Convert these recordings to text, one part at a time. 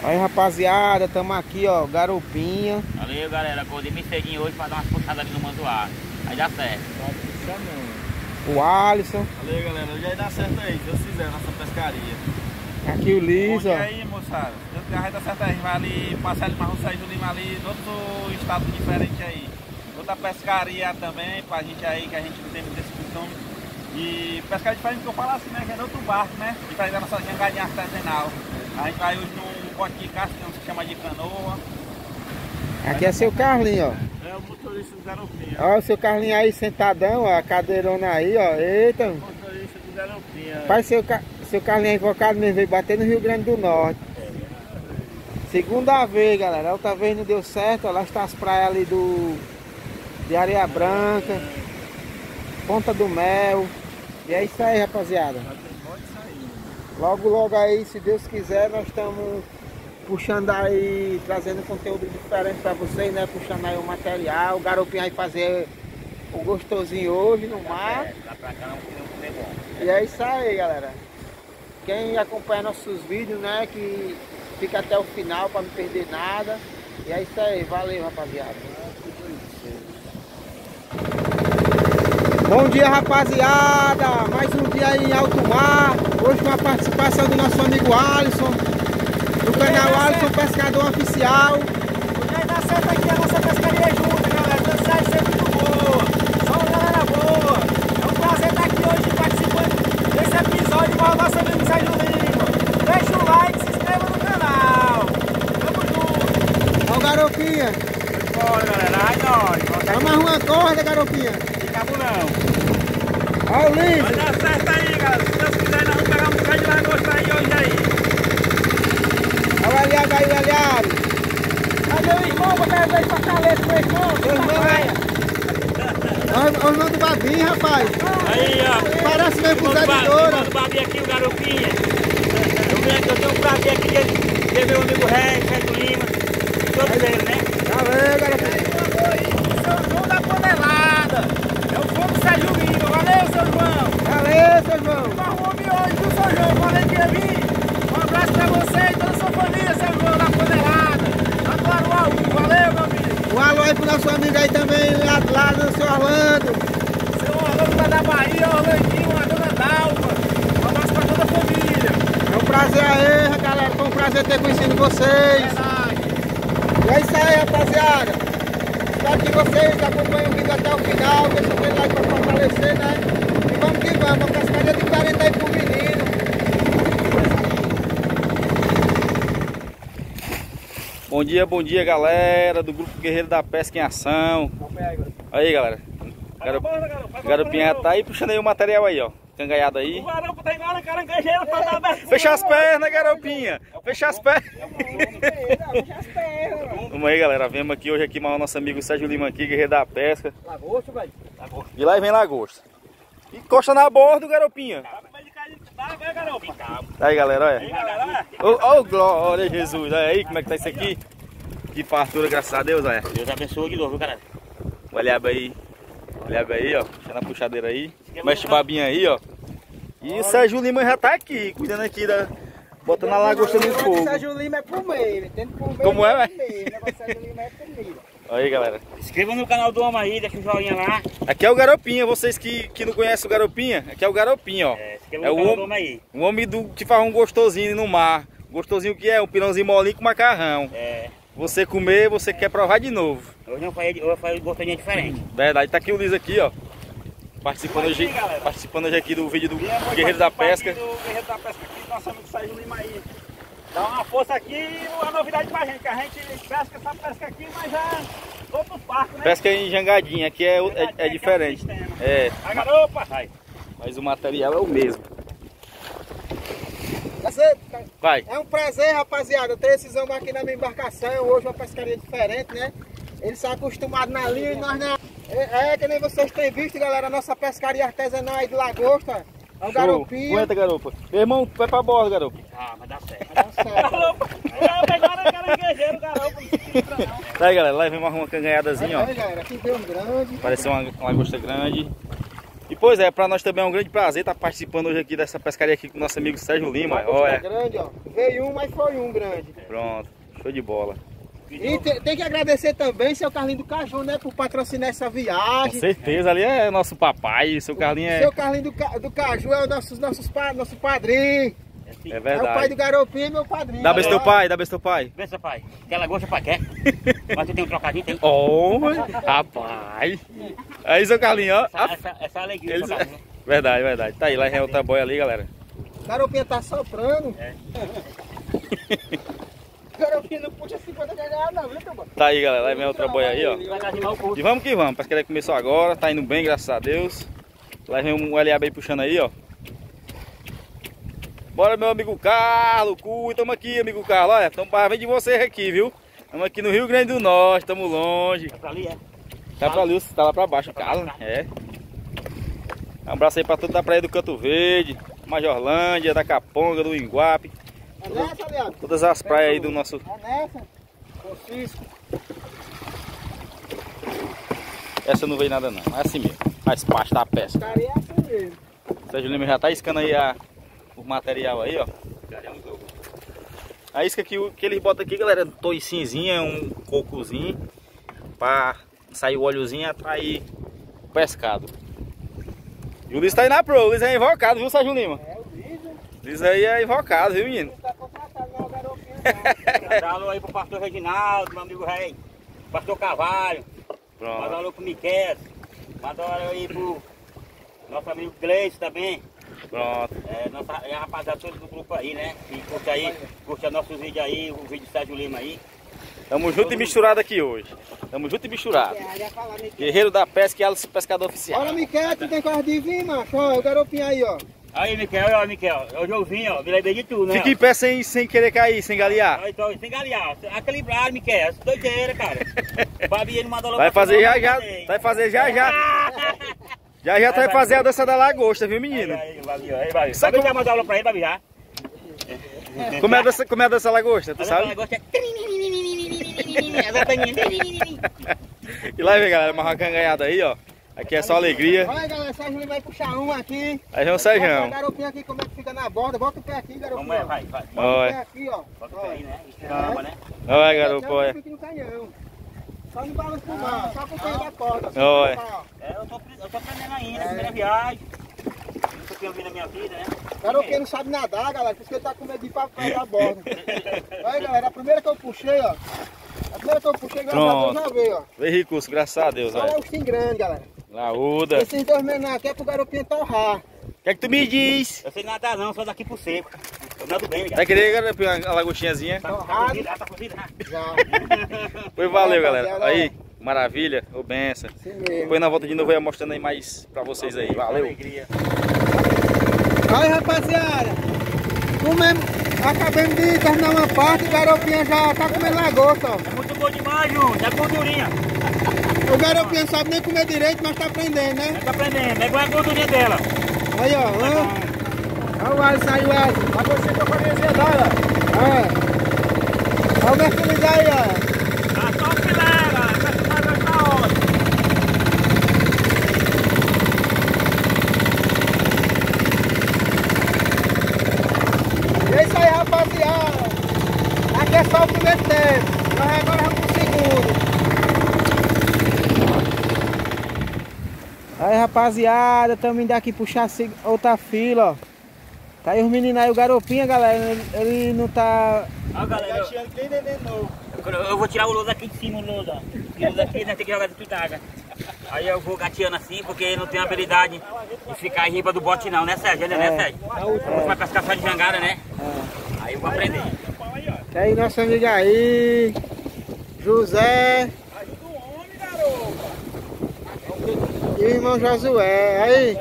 Aí, rapaziada, tamo aqui, ó, garopinha. Valeu, galera. Acordei meio cedinho hoje pra dar umas puxadas ali no manzoar. Aí dá certo. O Alisson. Valeu, galera. Hoje aí dá certo aí, se Deus quiser, nossa pescaria. Aqui o Liz, Bom dia ó. aí, moçada. Se Deus quiser, vai dar certo aí. A gente vai ali passar ali Marrom Sérgio Lima ali, em outro estado diferente aí. Outra pescaria também, pra gente aí, que a gente não tem muito esse costume. E pescaria diferente que eu falo assim, né? Que é de outro barco, né? Diferente da nossa jangadinha artesanal. A gente vai hoje num bote de casca, que se chama de canoa. Aqui é seu Carlinho, ó. É o motorista do garopinha. Ó, o seu Carlinho aí sentadão, ó, a cadeirona aí, ó. Eita. O motorista do garopinha. Pai, seu Carlinho é invocado mesmo, veio bater no Rio Grande do Norte. Segunda vez, galera. A outra vez não deu certo, ó. Lá está as praias ali de Areia Branca, Ponta do Mel. E é isso aí, rapaziada. Logo, logo aí, se Deus quiser, nós estamos puxando aí, trazendo conteúdo diferente para vocês, né? Puxando aí o material, o garopinho aí fazer o gostosinho hoje no mar. Lá pra cá não é bom. E é isso aí, galera. Quem acompanha nossos vídeos, né? Que fica até o final para não perder nada. E é isso aí, valeu, rapaziada. Bom dia, rapaziada. Mais um dia aí em alto mar. Hoje com a participação do nosso amigo Alisson, do canal Alisson Pescador Oficial. Hoje vai dar certo aqui a nossa pescaria junto, galera. Deus sai sempre muito boa. Só uma galera boa. É um prazer estar aqui hoje participando desse episódio com o nosso amigo Sérgio Lima. Deixa o like, se inscreva no canal. Tamo junto. Ó o garopinha. Bora, galera. Ai, nós. Amarra uma corda, garopinha. Cabo não. Ó o Liz. Vai dar certo aí, galera. Se Deus quiser, nós vamos pegar um bocado de lagosta aí hoje aí. Ó o aliado aí, o aliado. Cadê o irmão? Vou pegar aí pra caleta, meu irmão. Ó o irmão do Babinho, rapaz. Aí, ó. Parece mesmo com o Zé de Doura. O Babi aqui, o garopinha. Eu tenho um prazer aqui de ver meu amigo Sérgio Lima. Todos eles, né? Valeu, garopinha. São João da Panelada. É o fogo Sérgio Lima. Valeu, seu João. Valeu, seu João. Arrumou hoje, viu, seu João? Falei que ia vir. Um abraço pra você e toda a sua família, seu João da Panelada. Agora o Aú. Valeu, meu amigo. Um alô aí pro nosso amigo aí também, lá no seu Orlando. Seu Orlando lá da Bahia, Orlandinho, a dona Dalma. Um abraço pra toda a família. É um prazer aí, galera. Foi um prazer ter conhecido vocês. Verdade. E é isso aí, rapaziada. Espero que vocês acompanhem o vídeo até o final. Deixa aquele like pra fortalecer, né? E vamos que vamos. Uma pescaria diferente aí pro menino. Bom dia, galera do Grupo Guerreiro da Pesca em Ação. Aí, galera. O garopinha tá aí puxando aí o material aí, ó. Cangaiado aí. O garoto tá igual na caranguejeira pra dar abertura. Fecha as pernas, garopinha. Fecha as pernas. Vamos aí, galera. Vemos aqui hoje aqui mais o nosso amigo Sérgio Lima aqui, Guerreiro da Pesca. Lagosta, velho. De lá vem lagosta. Encosta na borda, garopinha. Aí, galera, olha. Ô, glória a Jesus. Olha aí como é que tá isso aqui. Que fartura, graças a Deus, olha. Deus abençoe de novo, viu, galera? Olha aí. Olha aí, ó. Deixa na puxadeira aí. Mexe o babinho aí, ó. E o Sérgio Lima já tá aqui, cuidando aqui da... Botando a lagosta no fogo. O Sérgio Lima é pro meio. Tem que comer. Como é, velho? O Sérgio Lima é comida. Aí, galera. Inscreva no canal do homem aí, deixa um joinha lá. Aqui é o garopinha. Vocês que não conhecem o garopinha, aqui é o garopinha, ó. Inscreva no canal do homem aí. Um homem que faz um gostosinho no mar. Gostosinho que é? Um pirãozinho molinho com macarrão. É. Você comer, você quer provar de novo. Hoje eu faço gostosinho diferente. Verdade, tá aqui o Liz aqui, ó. Participando hoje aqui do vídeo do Guerreiro da Pesca. Do Guerreiro da Pesca aqui, nosso amigo Sérgio Lima aí. Dá uma força aqui e uma novidade pra gente, que a gente pesca essa pesca aqui, mas já outros barcos, né? Pesca em jangadinha, aqui é diferente. É. Vai, garopa! Vai. Mas o material é o mesmo. Vai. É um prazer, rapaziada, ter esses homens aqui na minha embarcação. Hoje uma pescaria diferente, né? Eles são acostumados na linha e nós não. É que nem vocês têm visto, galera, a nossa pescaria artesanal aí de lagosta. É o garopinho. Aguenta, garopa. Meu irmão, vai pra bordo, garopa. Ah, vai dar certo. Vai dar certo. Garopa! Pegaram caranguejeiro, garopa. Tá aí, galera, lá vem uma canganhadazinha, ó. Aí, galera, aqui tem um grande. Parece uma lagosta grande. E pois é, pra nós também é um grande prazer estar participando hoje aqui dessa pescaria aqui com o nosso amigo Sérgio Lima. Olha. Grande, ó. Veio um, mas foi um grande. Pronto, show de bola. E tem que agradecer também seu Carlinho do Caju, né, por patrocinar essa viagem. Com certeza, ali é nosso papai, seu Carlinho é... Seu Carlinho do Caju é o nosso padrinho. É verdade. É o pai do Garopinha e meu padrinho. Dá beijo teu pai, dá beijo teu pai. Vê, seu pai. Aquela gosta pra quê? Mas tu tem um trocadinho, tem? Oh, rapaz. Aí, seu Carlinho, ó. Essa alegria, Eles... seu Carlinho. Verdade, verdade. Tá aí, lá é outra boia ali, galera. Garopinha tá soprando. É. Garopinha não puxa 50 reais não, viu, Tamba? Tá aí, galera, lá vem outra boia aí, ó. Vai dar o curso. E vamos que vamos, a pescaria começou agora, tá indo bem, graças a Deus. Lá vem um LAB aí puxando aí, ó. Bora, meu amigo Carlos, tamo aqui, amigo Carlos, olha, tamo para ver de vocês aqui, viu? Estamos aqui no Rio Grande do Norte, estamos longe. Tá pra ali, é? Tá pra ali, tá lá pra baixo, Carlos, é. Um abraço aí pra todos da Praia do Canto Verde, Majorlândia, da Caponga, do Iguape. É nessa, aliado? Todas as praias aí do nosso... É nessa, Francisco. Essa não veio nada não, é assim mesmo, faz parte da pesca. Caria é assim mesmo. O Sérgio Lima já tá iscando aí o material aí, ó. A isca que eles botam aqui, galera, toicinzinha, um cocozinho, pra sair o óleozinho e atrair o pescado. E o Luiz tá aí na pro, o Luiz é invocado, viu, Sérgio Lima? É o Liso. O Luiz aí é invocado, viu, menino? Não tá contratado, não, o Garopinha. Dá alô aí pro pastor Reginaldo, meu amigo rei. Pastor Carvalho. Manda Pronto. alô pro Miquel. Manda alô aí pro nosso amigo Gleice também. Pronto. A rapaziada toda do grupo aí, né? Que curte aí, curte nossos vídeos aí, o vídeo do Sérgio Lima aí. Tamo junto e misturado aqui hoje. Tamo junto e misturado. Guerreiro da pesca e Alice Pescador Oficial. Olha, Miquel, tu tem coragem de vir, macho? Olha o Garopinha aí, ó. Aí, Miquel, ó, Miquel. É o Joãozinho, ó. Me lembrei de tu, né? Fica em pé sem querer cair, sem galear. Ó, então, sem galear. Equilibrado, Miquel. Doideira, cara. O Babi não mandou logo. Vai fazer já. Vai fazer já. Já tu vai fazer a dança da lagosta, viu, menino? Aí, Babi, aí, Babi. Sabe Babi já mandou aula pra ele, Babi, já. Como é a dança da lagosta, tu sabe? E lá vem, galera, uma canganhada aí, ó. Aqui é só alegria. Olha, galera, o Sérgio vai puxar um aqui. Aí vem o Bota o Sérgio. Garopinha aqui, como é que fica na borda. Bota o pé aqui, Garopinha. Vamos, vai. Bota o pé Olha, aqui, ó. Bota o pé aí, né? Estramba, né? olha, garoto, Não, olha. fica no canhão. Só no balanço do mar, só com o pé da corda. Olha. Eu tô aprendendo ainda, primeira viagem. Nunca tinha ouvido na minha vida, né? Garopinha não sabe nadar, galera, por isso que ele tá com medo de ir pra da borda. Olha, galera, a primeira que eu puxei, ó. A primeira que eu puxei, graças a Deus, já veio, ó. Veio recurso, graças a Deus, Olha olha. o tim grande, galera. Laúda. Esses dois menores aqui é pro Garopinha torrar. O que é que tu me diz? Eu sei nadar não, só daqui pro seco. Eu nado bem, cara. Vai querer, galera, a lagostinhazinha? Tá cozida, né? Já. Pois valeu, rapaziada, galera. Aí, maravilha, ô benção. Assim mesmo. Depois na volta de novo eu ia mostrando aí mais pra vocês aí. Valeu. Alegria. Aí, rapaziada. Acabamos de terminar uma parte, o Garopinha já tá comendo lagosta, ó. É muito bom demais, Júnior. É gordurinha. O Garopinha não sabe nem comer direito, mas tá aprendendo, né? Tá aprendendo. É igual a gordurinha dela. Aí, ó. Olha o Alisson aí, o Alisson. A você que eu falei dela. Olha o mercúrio aí, ó. Ah, só o filera. Essa tá ótimo. É isso aí, rapaziada. Aqui é só o primeiro tempo. Nós agora vamos pro segundo. Aí, rapaziada, estamos indo aqui puxar outra fila, ó. Tá aí os meninos aí, o Garopinha, galera, ele não tá... Ó, galera, eu vou tirar o louso aqui de cima, o louso, ó. O louso aqui, né, tem que jogar dentro d'água. Aí eu vou gateando assim, porque ele não tem habilidade de ficar em riba do bote não, né, Sérgio? Né, Sérgio? Você vai pescar só de jangada, né? Aí eu vou aprender. Tá aí nosso amigo aí, José. E o irmão Josué, aí.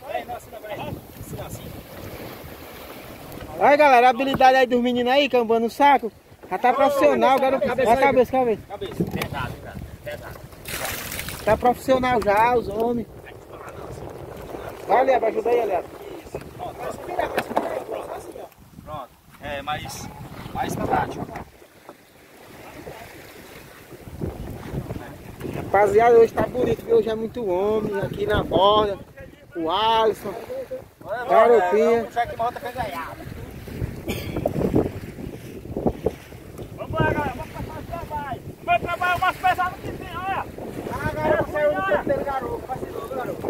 Aí, galera, a habilidade aí dos meninos aí, cambando o saco, já tá profissional, garoto. Olha a cabeça. Pesado, cara, pesado. Tá profissional já, os homens. Vai, Aliado, ajuda aí, Aliado. Pronto. É, mais prático. Rapaziada, hoje tá bonito, viu? Hoje é muito homem aqui na borda. o Alisson, garopinha. Já que volta cangaiada. Vamos lá, galera, vamos passar o trabalho. O meu trabalho é o mais pesado que tem, olha. Garoto saiu do tempo dele, garoto. Vacilou, garoto.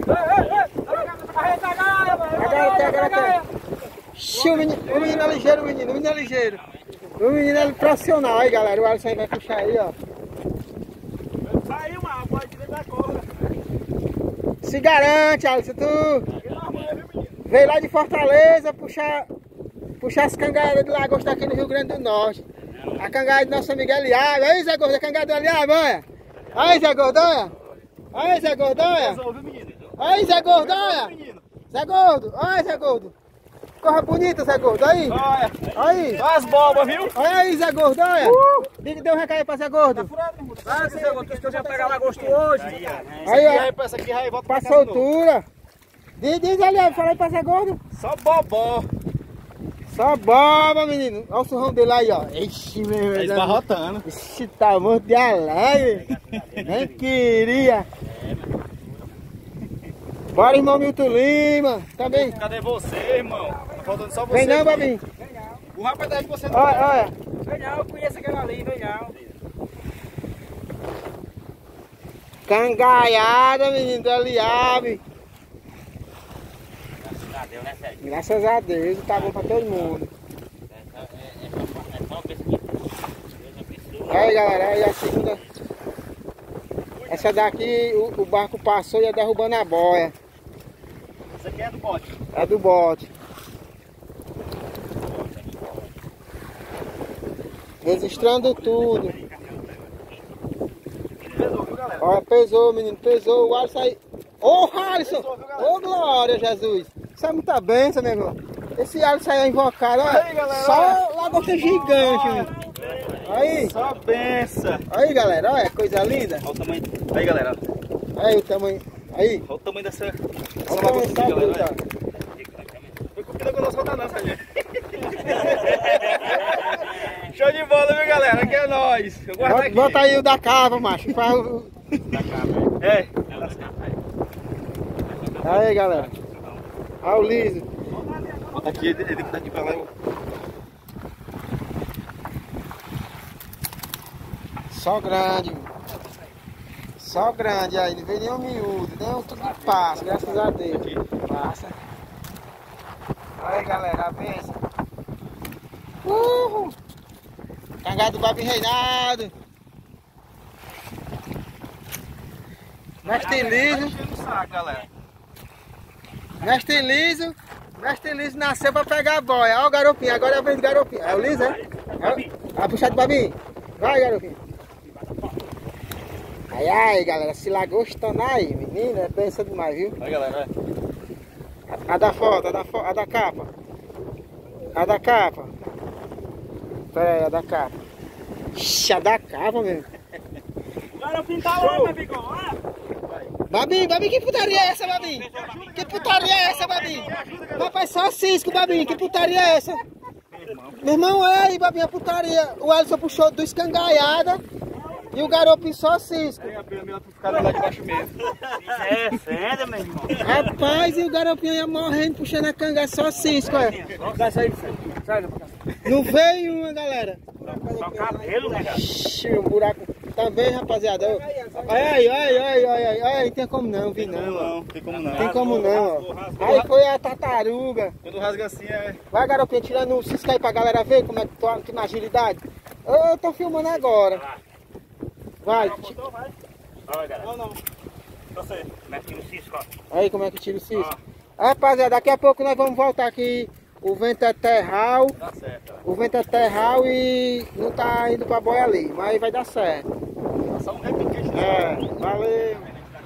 Agora. O menino é ligeiro, o menino é ligeiro. O menino é profissional aí, galera. O Alisson aí vai puxar aí, ó. Saiu, mano, pode tirar da corda. Se garante, Alisson, tu veio lá de Fortaleza puxar as cangaiadas de lagosta aqui no Rio Grande do Norte. A cangaia do nosso amigo Eliabe. Aí, Zé Gordo, a cangaia do Eliabe, olha. Aí, Zé Gordo, olha. Aí, Zé Gordo, olha. Aí, Zé Gordo, olha. Zé Gordo, olha, Zé Gordo. Corra bonita, Zé Gordo, aí. Olha. Aí. Olha as bombas, viu? Olha aí, Zé Gordo, olha. Dê um recado aí pra Zé Gordo. Ah, Zé Gordo, que eu já pegar lagosta hoje. Aí, ó. Essa aqui vai volta Pra pra casa de novo. soltura. Diz, Eliabe, fala aí pra Zé Gordo. Só bobó. Só boba, menino. Olha o surrão dele aí, ó. Ixi, meu. Tá esbarrotando. Ixi, tá muito de alegre. Nem queria. Bora, irmão Milton Lima. Também. Cadê você, irmão? Tá faltando só você. Vem não, Babinho. O rapaz daí que você não. Olha. Vem não, eu conheço aquela ali, vem não. Cangaiada, menino do Eliabe. Deu, né, Sérgio? Graças a Deus, tá bom pra todo mundo. É só uma pesquisa. Aí, galera, aí a segunda. Essa daqui, o barco passou e ia derrubando a boia. Essa aqui é do bote. É do bote. Registrando tudo. Pesou, viu, galera? Ó, pesou, menino, pesou. O Alisson aí. Ô, Alisson! Ô, glória, Jesus! Isso é muita benção, meu irmão. Esse Alisson aí é invocado, ó. Aí, galera, Só lagosta gigante, menino. Aí, Só benção. aí, galera, olha, coisa linda. Olha o tamanho. Aí, galera. Aí o tamanho. Aí. Olha o tamanho dessa. Olha Essa o tamanho lagosta da aqui, galera. fruta. Foi comida com o nosso rotanão, gente. Show de bola, viu, galera? Aqui é nóis. Eu guardo aqui. Bota aí o da cava, macho. Faz o... É. Aí, galera. Olha o liso. Aqui, ele tá de pra lá. Só grande. Só grande aí. Não vem nenhum miúdo. Nenhum tudo que passa. Graças a Deus. Passa. Aí, galera. A benção. Cangá do Babi Reinaldo. Mestre liso. Enchendo o saco, galera. Mestre liso. Mestre liso nasceu pra pegar a boia. Olha o garopinho. Agora é a vez do garopinho. É o liso, é? Vai puxar do Babi. Vai, garopinho. Ai, galera. Se lagostando aí, menina. É benção demais, viu? Aí, galera. A da foto, a da capa. A da capa. Pera aí, a da capa. Ixi, a da capa, meu. O garopinho tá lá, meu bigão, olha. Babinho, que putaria é essa, Babinho? Que putaria é essa, Babinho? Rapaz, só cisco, Babinho. Que putaria é essa? Meu irmão, é aí, Babinho, a putaria. O Alisson puxou do escangaiada e o garopinho só cisco. Aí abriu a minha pra ficar lá debaixo mesmo. É, sério, meu irmão. Rapaz, e o garopinho ia morrendo, puxando a canga só cisco, é. Não veio uma, galera. Só cabelo, né, cara? Ixi, um buraco também, rapaziada. Ai, tem como não, vi não. Não, tem como não. Tem como não, ó. Aí foi a tartaruga. Quando rasga assim é. Vai, garopinho, tirando o cisco aí pra galera ver como é que tu na agilidade. Eu tô filmando agora. Vai. Olha, galera. Não. Você. Mete no cisco, ó. Aí como é que tira o cisco. Rapaziada, daqui a pouco nós vamos voltar aqui. O vento é terral. Tá certo. O vento é terral e não tá indo pra boia ali. Mas vai dar certo. Só um repiquete. É, valeu.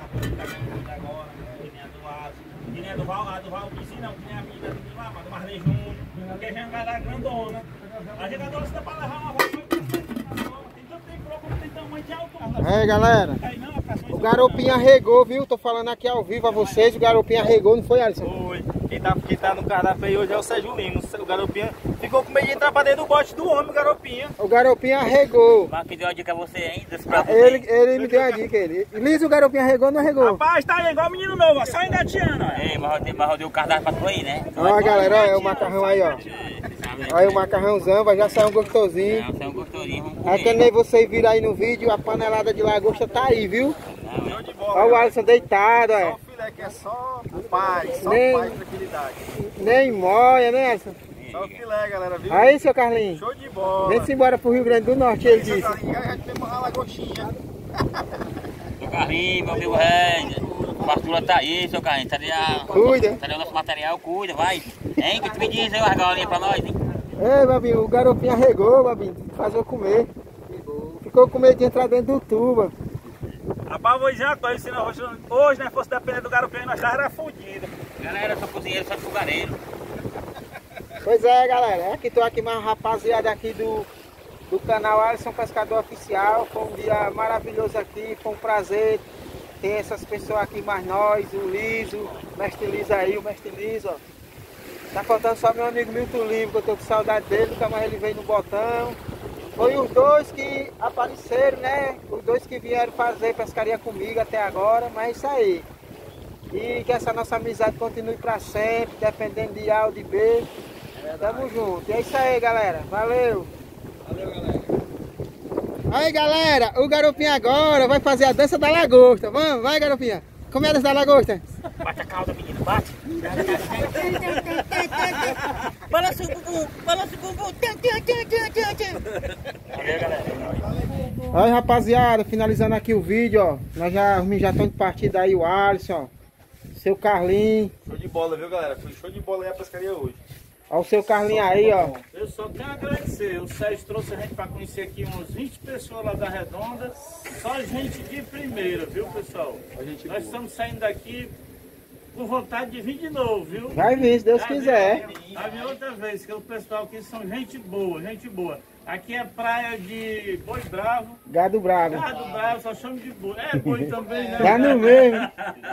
Que nem a do Val Piscina, não, que nem a menina do lá, do Marley Júnior, porque a gente vai dar grandona. A gente adora se pra levar uma voz, tem tanto tempo como tem tamanho de altura. Aí, galera. O garopinho arregou, viu? Tô falando aqui ao vivo a vocês. O garopinho arregou, não foi, Alisson? Foi. Quem tá no cardápio aí hoje é o Sérgio Lima. O garopinha ficou com medo de entrar pra dentro do bote do homem, o garopinha. O garopinha arregou. Mas que deu a dica a você, hein? Ele me deu a dica, ele. Liso, o garopinha arregou ou não arregou? Rapaz, tá aí igual menino novo, ó, só engateando, ó. Ei, mas eu dei o cardápio pra tu aí, né? Ó, galera, olha o macarrão aí, ó. Olha o macarrãozão, vai já sair um gostosinho. Não, é um gostosinho, vamos É comer. que nem vocês viram aí no vídeo, a panelada de lagosta tá aí, viu? Show de bola. Olha o Alisson deitado, Só olha. o filé que é só paz, só Nem- paz e tranquilidade. Nem moia, né, Alisson? Só o filé, galera, viu? Aí, seu Carlinhos. Show de bola. Vem-se embora pro Rio Grande do Norte, ele disse. Já tem uma lagostinha. Seu Carlinhos, meu amigo Regis. A fartura tá aí, seu Carlinhos. Cuida. Tá ali o nosso material, cuida, vai. Hein, que tu me diz aí, uma galinha pra nós, hein? Ei, Babinho, o garopinho arregou, Babinho. Fazer eu comer. Ficou com medo de entrar dentro do tuba. Rapaz, vou dizer uma coisa, se não, hoje, né, fosse depender do garopinho, nós já era fudido. Galera, eu sou cozinheiro, sou fogareiro. Pois é, galera. É que tô aqui mais uma rapaziada aqui do canal Alisson Pescador Oficial. Foi um dia maravilhoso aqui, foi um prazer ter essas pessoas aqui mais nós, o Liso, o Mestre Liso aí, o Mestre Liso, ó. Tá faltando só meu amigo Milton Livre, que eu tô com saudade dele, nunca mais ele veio no botão. Foi os dois que apareceram, né? Os dois que vieram fazer pescaria comigo até agora, mas é isso aí. E que essa nossa amizade continue pra sempre, dependendo de A ou de B. Tamo junto. E é isso aí, galera. Valeu. Valeu, galera. Aí, galera, o garopinha agora vai fazer a dança da lagosta. Vamos, vai, garopinha. Como é a dança da lagosta? Bate a cauda, menino, bate. Balança o bumbum, balança o bumbum. Valeu, galera. Aí, rapaziada, finalizando aqui o vídeo, ó. Nós já estamos de partida aí, o Alisson, ó. Seu Carlinhos. Show de bola, viu, galera? Foi show de bola aí a pescaria hoje. Ó, o seu Carlinhos aí, ó. Eu só tenho a agradecer. O Sérgio trouxe a gente para conhecer aqui umas 20 pessoas lá da Redonda. Só gente de primeira, viu, pessoal? Nós estamos saindo daqui com vontade de vir de novo, viu? Vai vir, se Deus quiser. A minha outra vez, que o pessoal aqui são gente boa, gente boa. Aqui é praia de Boi Bravo. Gado bravo. Gado Bravo, só chamo de boi. É boi também, né? Tá no mesmo.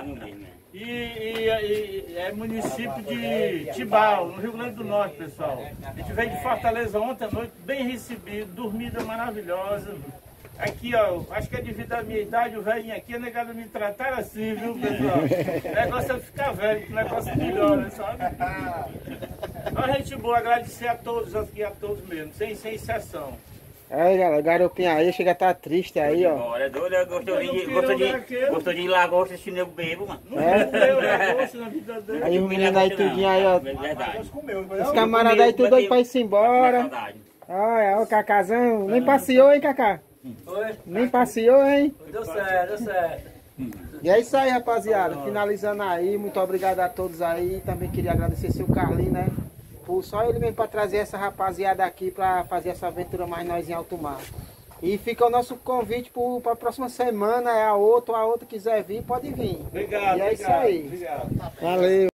E é município de Tibau, no Rio Grande do Norte, pessoal. A gente veio de Fortaleza ontem à noite, bem recebido, dormida maravilhosa. Aqui, ó, acho que é devido à minha idade, o velhinho aqui é negado me tratar assim, viu, pessoal? O negócio é ficar velho, que o negócio melhora, sabe? Ó, gente boa, agradecer a todos aqui, a todos mesmo, sem exceção. Aí, galera, o garopinha aí chega a estar triste aí, ó. Olha, doido, gostou de lagosta, esse nego bebo, mano. Eu negócio na vida dele. Aí o menino aí tudinho aí, ó. Verdade. Os camaradas aí tudo doido pra ir embora. Saudade. Olha, o Cacazão. Nem passeou, hein, Cacá? Nem passeou, hein? Deu certo, deu certo. E é isso aí, rapaziada. Finalizando aí, muito obrigado a todos aí. Também queria agradecer seu Carlinhos, né? Por só ele mesmo para trazer essa rapaziada aqui para fazer essa aventura mais nós em alto mar. E fica o nosso convite para a próxima semana. É a outra quiser vir, pode vir. Obrigado, e é isso obrigado, aí. obrigado. Valeu.